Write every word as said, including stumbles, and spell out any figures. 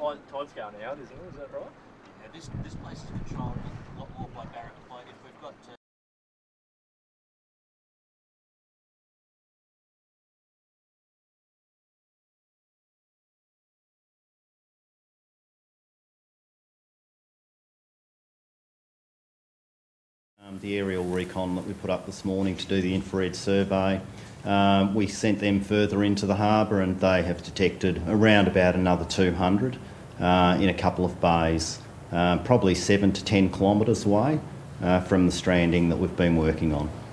time, time scale now, isn't it? Is that right? Yeah, this, this place is controlled a lot more by Barrett. Like if we've got... Uh, Um, the aerial recon that we put up this morning to do the infrared survey, um, we sent them further into the harbour and they have detected around about another two hundred uh, in a couple of bays, uh, probably seven to ten kilometres away uh, from the stranding that we've been working on.